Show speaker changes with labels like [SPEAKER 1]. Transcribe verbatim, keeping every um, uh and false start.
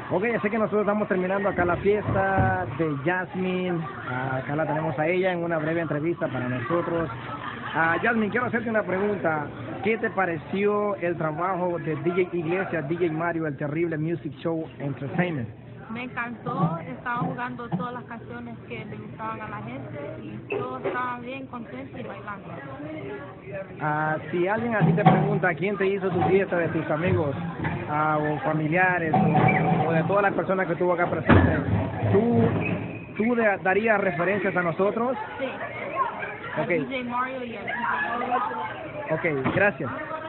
[SPEAKER 1] Ok, ya sé que nosotros estamos terminando acá la fiesta de Jasmine. Ah, acá la tenemos a ella en una breve entrevista para nosotros. Ah, Jasmine, quiero hacerte una pregunta. ¿Qué te pareció el trabajo de D J Iglesias, D J Mario, el Terrible Music Show Entertainment?
[SPEAKER 2] Me encantó, estaban jugando todas las canciones que le gustaban a la gente y todos estaban bien contentos y bailando.
[SPEAKER 1] Ah, si alguien a ti te pregunta quién te hizo tu fiesta, de tus amigos ah, o familiares o, o de todas las personas que estuvo acá presentes, ¿tú, tú de- darías referencias a nosotros?
[SPEAKER 2] Sí, a
[SPEAKER 1] Ok,
[SPEAKER 2] D J Mario y a D J Mario.
[SPEAKER 1] ok, gracias.